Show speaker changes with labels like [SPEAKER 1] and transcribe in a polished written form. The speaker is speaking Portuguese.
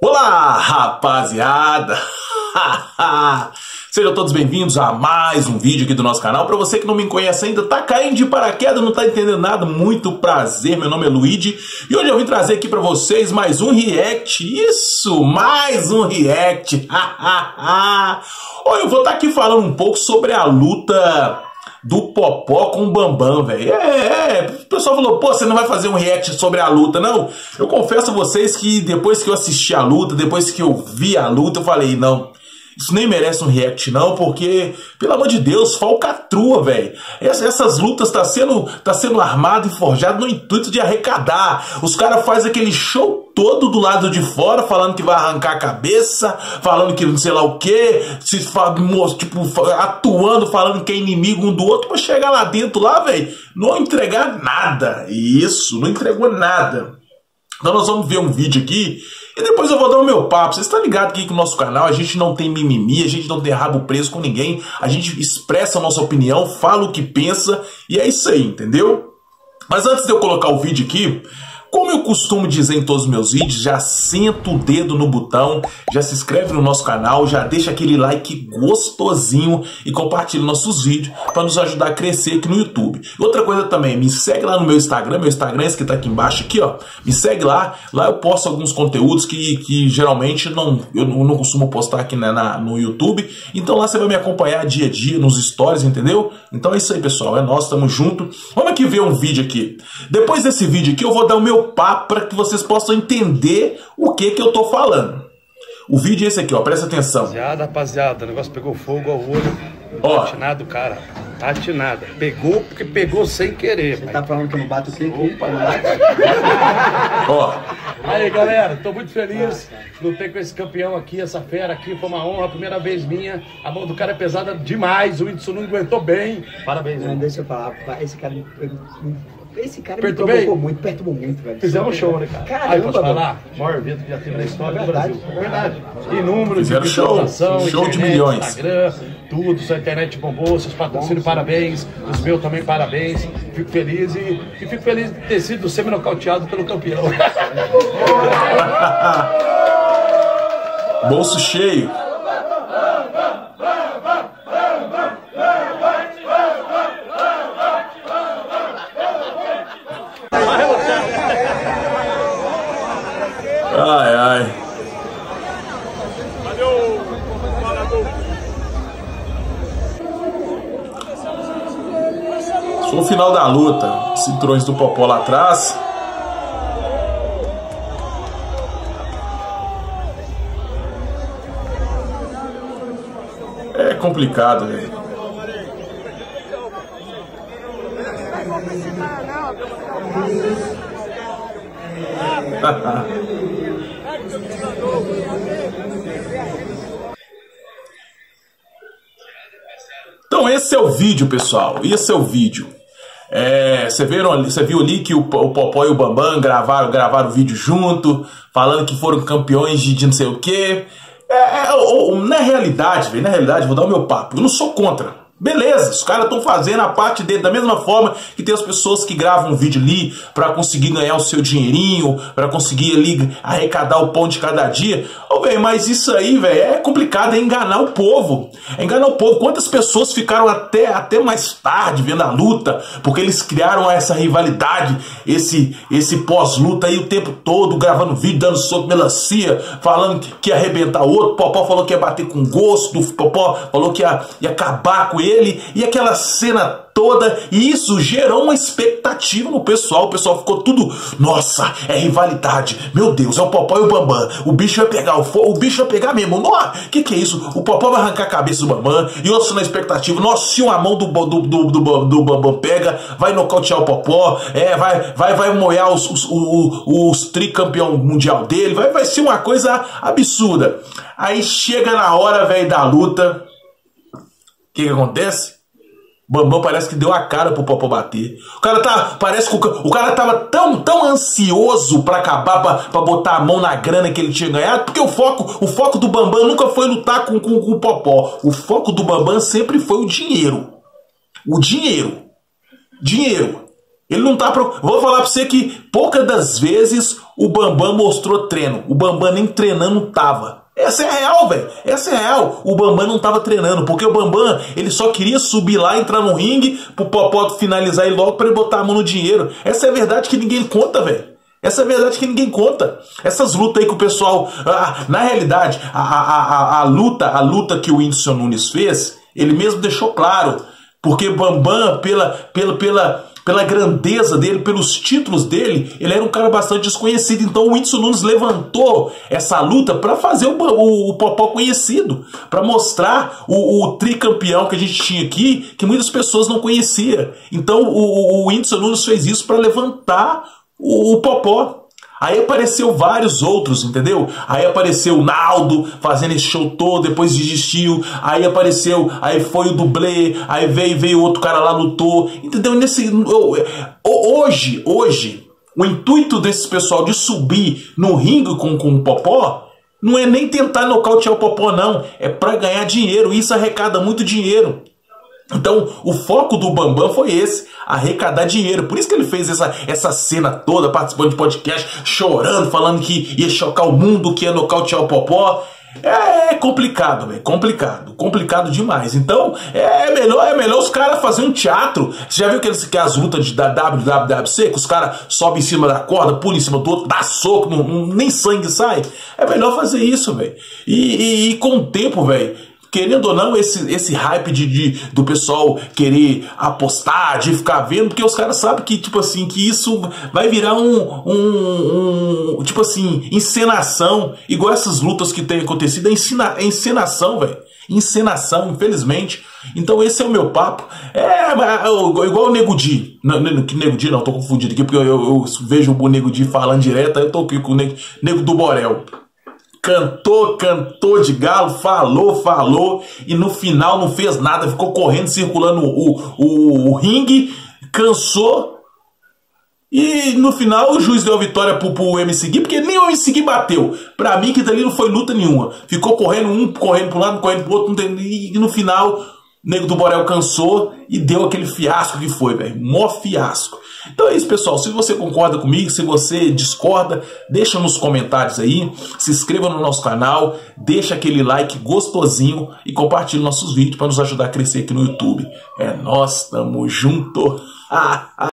[SPEAKER 1] Olá, rapaziada! Sejam todos bem-vindos a mais um vídeo aqui do nosso canal. Para você que não me conhece ainda, tá caindo de paraquedas, não tá entendendo nada, muito prazer, meu nome é Luigi e hoje eu vim trazer aqui para vocês mais um react. Isso, mais um react. Olha, eu vou estar aqui falando um pouco sobre a luta do Popó com o Bambam, velho. O pessoal falou, pô, você não vai fazer um react sobre a luta, não? Eu confesso a vocês que depois que eu assisti a luta, depois que eu vi a luta, eu falei, não, isso nem merece um react não, porque, pelo amor de Deus, falcatrua, velho. Essas lutas tá sendo armado e forjado no intuito de arrecadar. Os caras fazem aquele show todo do lado de fora, falando que vai arrancar a cabeça, falando que não sei lá o que, tipo, atuando, falando que é inimigo um do outro, pra chegar lá dentro, lá, velho, não entregar nada. Isso, não entregou nada. Então nós vamos ver um vídeo aqui e depois eu vou dar o meu papo. Vocês estão ligados aqui que no nosso canal a gente não tem mimimi, a gente não tem rabo preso com ninguém, a gente expressa a nossa opinião, fala o que pensa e é isso aí, entendeu? Mas antes de eu colocar o vídeo aqui, como eu costumo dizer em todos os meus vídeos, já senta o dedo no botão, já se inscreve no nosso canal, já deixa aquele like gostosinho e compartilha nossos vídeos para nos ajudar a crescer aqui no YouTube. Outra coisa também, me segue lá no meu Instagram é esse que tá aqui embaixo aqui, ó. Me segue lá eu posto alguns conteúdos que geralmente eu não costumo postar aqui no YouTube. Então lá você vai me acompanhar dia a dia nos stories, entendeu? Então é isso aí, pessoal, é nós, tamo junto. Vamos aqui ver um vídeo aqui. Depois desse vídeo aqui eu vou dar o meu papo para que vocês possam entender o que eu tô falando. O vídeo é esse aqui, ó, presta atenção.
[SPEAKER 2] Rapaziada, o negócio pegou fogo ao olho. Atinado, cara. Atinada. Pegou porque pegou sem querer.
[SPEAKER 3] Você tá falando que eu não bato o quê?
[SPEAKER 1] Ó.
[SPEAKER 2] Aí, galera, tô muito feliz. Lutei com esse campeão aqui, essa fera aqui. Foi uma honra, a primeira vez minha. A mão do cara é pesada demais. O Whindersson não aguentou bem. Parabéns,
[SPEAKER 3] não,
[SPEAKER 2] hein?
[SPEAKER 3] deixa eu falar. Esse cara me
[SPEAKER 2] perturbou
[SPEAKER 3] muito, velho.
[SPEAKER 2] Fizemos um show, né, cara?
[SPEAKER 3] Caramba,
[SPEAKER 2] aí, posso falar? O maior evento que já teve na história do Brasil. Verdade. E números,
[SPEAKER 1] fizeram show de milhões.
[SPEAKER 2] Instagram, tudo, sua internet bombou, seus patrocínios, parabéns. Os meus também, parabéns. Fico feliz e fico feliz de ter sido semi-nocauteado pelo campeão.
[SPEAKER 1] Bolso cheio. Ai, ai. Só o final da luta. Cinturões do Popó lá atrás. É complicado, velho. Então esse é o vídeo, pessoal. Esse é o vídeo. Você viu ali que o Popó e o Bambam gravaram o vídeo junto, falando que foram campeões de não sei o quê. Na realidade, vou dar o meu papo. Eu não sou contra. Beleza, os caras estão fazendo a parte dele da mesma forma que tem as pessoas que gravam um vídeo ali para conseguir ganhar o seu dinheirinho, para conseguir ali arrecadar o pão de cada dia. Mas isso aí, velho, é complicado, é enganar o povo. É enganar o povo. Quantas pessoas ficaram até mais tarde vendo a luta, porque eles criaram essa rivalidade, esse pós-luta aí o tempo todo, gravando vídeo, dando soco melancia, falando que ia arrebentar o outro. O Popó falou que ia bater com gosto, o Popó falou que ia acabar com ele, e aquela cena toda, e isso gerou uma expectativa no pessoal. O pessoal ficou tudo, nossa, é rivalidade, meu Deus, é o Popó e o Bambam, o bicho vai pegar o bicho vai pegar mesmo. Que é isso? O Popó vai arrancar a cabeça do Bambam, e outros na expectativa, nossa, se uma mão do Bambam pega, vai nocautear o Popó, vai moer os tricampeão mundial dele, vai ser uma coisa absurda. Aí chega na hora, velho, da luta, o que acontece? Bambam parece que deu a cara pro Popó bater. Parece que o cara tava tão ansioso pra acabar, pra botar a mão na grana que ele tinha ganhado, porque o foco do Bambam nunca foi lutar com o Popó. O foco do Bambam sempre foi o dinheiro. O dinheiro. Dinheiro. Ele não tá... Vou falar pra você que poucas das vezes o Bambam mostrou treino. O Bambam nem treinando tava. Essa é a real, velho. Essa é a real. O Bambam não tava treinando, porque o Bambam, ele só queria subir lá, entrar no ringue, pro Popó finalizar ele logo pra ele botar a mão no dinheiro. Essa é a verdade que ninguém conta, velho. Essa é a verdade que ninguém conta. Essas lutas aí que o pessoal... na realidade, a luta que o Whindersson Nunes fez, ele mesmo deixou claro. Porque o Bambam, pela grandeza dele, pelos títulos dele, ele era um cara bastante desconhecido. Então o Whindersson Nunes levantou essa luta para fazer o Popó conhecido, para mostrar o tricampeão que a gente tinha aqui, que muitas pessoas não conheciam. Então o Whindersson Nunes fez isso para levantar o Popó. Aí apareceu vários outros, entendeu? Aí apareceu o Naldo fazendo esse show todo, depois desistiu. Aí apareceu, aí foi o dublê, aí veio outro cara lá, lutou, entendeu? Hoje, o intuito desse pessoal de subir no ringue com o Popó não é nem tentar nocautear o Popó, não. É para ganhar dinheiro, isso arrecada muito dinheiro. Então, o foco do Bambam foi esse, arrecadar dinheiro. Por isso que ele fez essa cena toda, participando de podcast, chorando, falando que ia chocar o mundo, que ia nocautear o Popó. É complicado, velho, complicado demais. Então, é melhor os caras fazerem um teatro. Você já viu que as lutas da WWC, que os caras sobem em cima da corda, pulam em cima do outro, dá soco, nem sangue sai? É melhor fazer isso, velho. E com o tempo, velho, querendo ou não, esse hype do pessoal querer apostar, de ficar vendo, porque os caras sabem que, tipo assim, que isso vai virar tipo assim, encenação, igual essas lutas que tem acontecido, é encenação, velho. Encenação, infelizmente. Então esse é o meu papo. Igual o Nego Di. Nego Di não, tô confundido aqui, porque eu vejo o Nego Di falando direto, aí eu tô aqui com o Nego do Borel. Cantou de galo, falou, e no final não fez nada, ficou correndo, circulando o ringue, cansou, e no final o juiz deu a vitória pro MC Gui, porque nem o MC Gui bateu. Pra mim que dali não foi luta nenhuma, ficou correndo correndo pro lado, correndo pro outro, e no final o Nego do Borel cansou e deu aquele fiasco que foi, velho, mó fiasco. Então é isso, pessoal. Se você concorda comigo, se você discorda, deixa nos comentários aí, se inscreva no nosso canal, deixa aquele like gostosinho e compartilhe nossos vídeos para nos ajudar a crescer aqui no YouTube. É nós, tamo junto.